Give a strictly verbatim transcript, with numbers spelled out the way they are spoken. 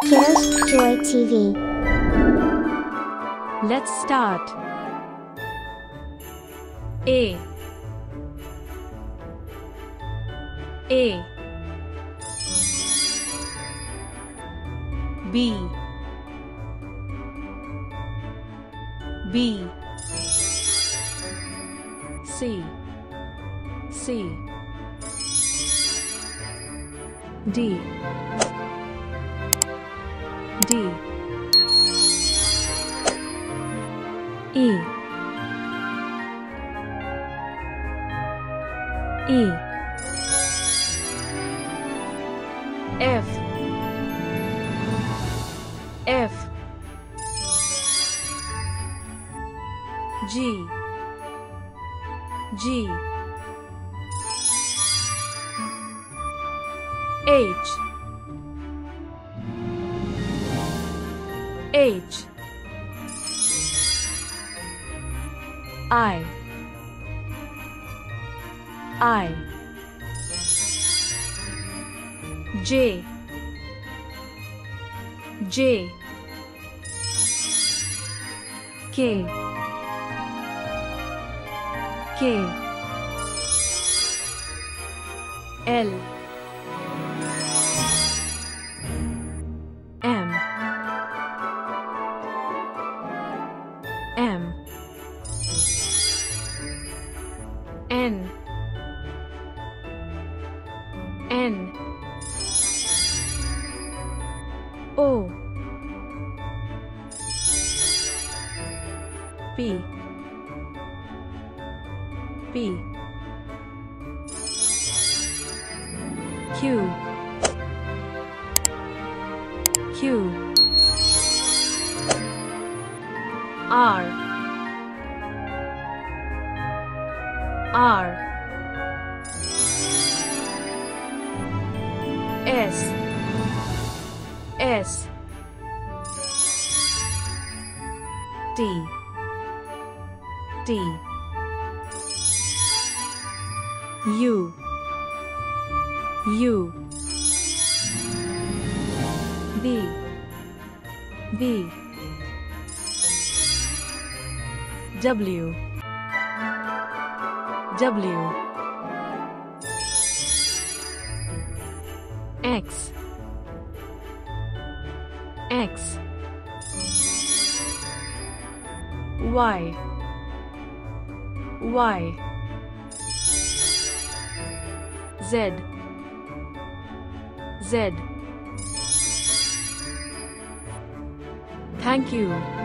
Here's Joy T V. Let's start. A A B B C C D D E E F F G G H H I I J J K K L M M N N O P P Q Q R R S S T T U U B B W W X X Y Y Z Z Thank you.